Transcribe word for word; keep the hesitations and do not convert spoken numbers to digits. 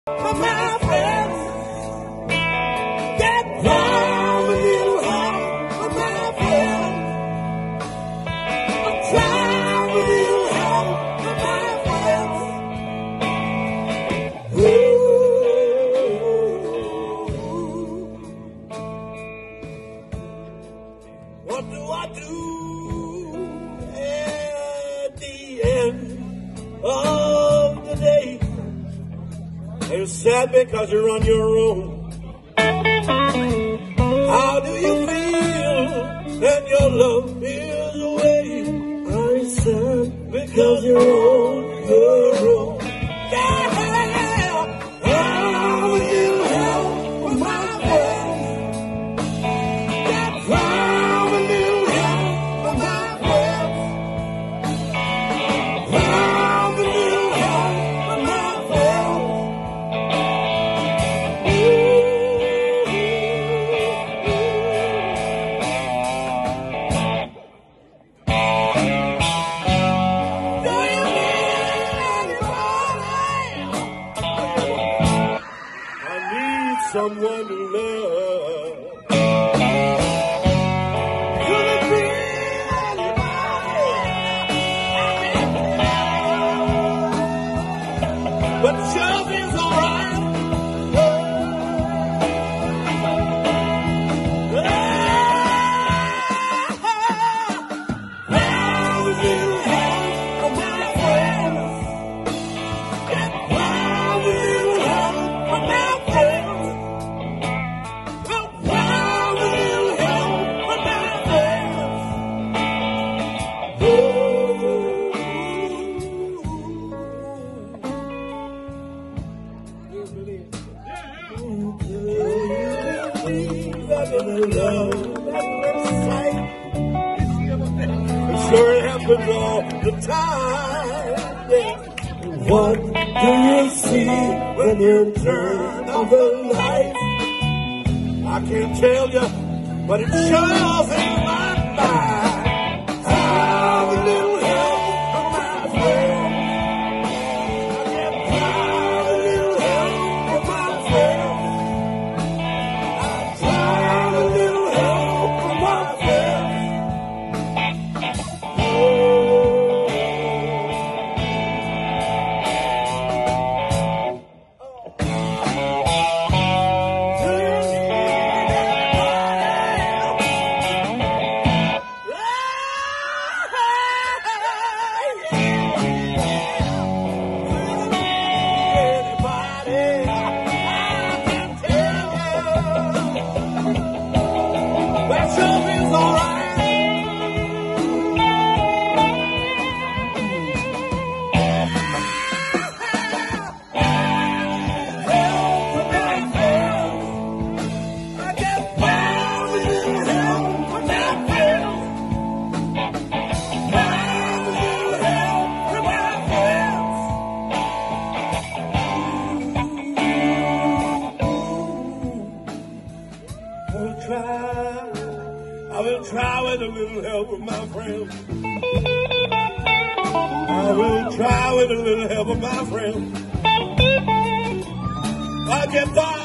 For my friends, get down a little help for my friends. I'm trying a little help for my friends. Ooh, what do I do at the end of the day? You're sad because you're on your own. How do you feel that your love is away? I'm sad because you're on your own. Yeah, I'm a little help for my friends. Yeah, I'm a little help for my friends. I'm a little help for my friends. Someone to love. Could it be anybody? But sure is alright. Now we will help for my friends. Now we will help for my friends. Sure it happens all the time. Yeah. What do you see when you turn on the light? I can't tell you, but it shows in my mind. I'm a little help for my friends. I get proud a little help for my friends. I'm a little help for my friends. I will try with a little help of my friends. I will try with a little help of my friends. I get by.